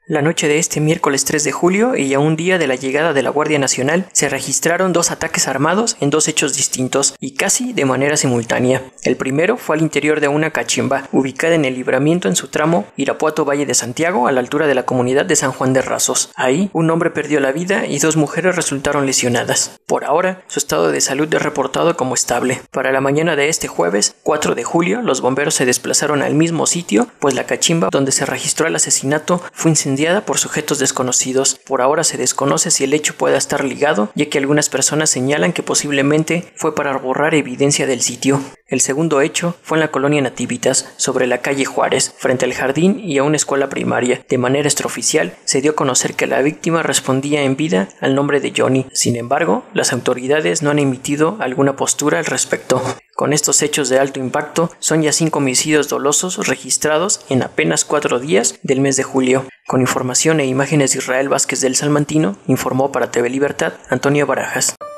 La noche de este miércoles 3 de julio y a un día de la llegada de la Guardia Nacional se registraron 2 ataques armados en 2 hechos distintos y casi de manera simultánea. El primero fue al interior de una cachimba, ubicada en el libramiento en su tramo Irapuato-Valle de Santiago, a la altura de la comunidad de San Juan de Rasos. Ahí, un hombre perdió la vida y 2 mujeres resultaron lesionadas. Por ahora, su estado de salud es reportado como estable. Para la mañana de este jueves, 4 de julio, los bomberos se desplazaron al mismo sitio, pues la cachimba donde se registró el asesinato fue incendiada por sujetos desconocidos. Por ahora se desconoce si el hecho pueda estar ligado, ya que algunas personas señalan que posiblemente fue para borrar evidencia del sitio. El segundo hecho fue en la colonia Nativitas, sobre la calle Juárez, frente al jardín y a una escuela primaria. De manera extraoficial, se dio a conocer que la víctima respondía en vida al nombre de Johnny. Sin embargo, las autoridades no han emitido alguna postura al respecto. Con estos hechos de alto impacto, son ya 5 homicidios dolosos registrados en apenas 4 días del mes de julio. Con información e imágenes de Israel Vázquez del Salmantino, informó para TV Libertad Antonio Barajas.